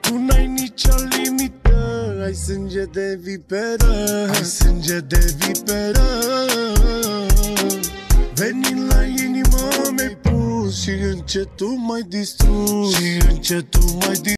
Tu n-ai nicio limită, ai sânge de viperă, ai sânge de viperă. Venind la inimă mi-ai pus și încet tu m-ai distrus, și încet tu m-ai distrus.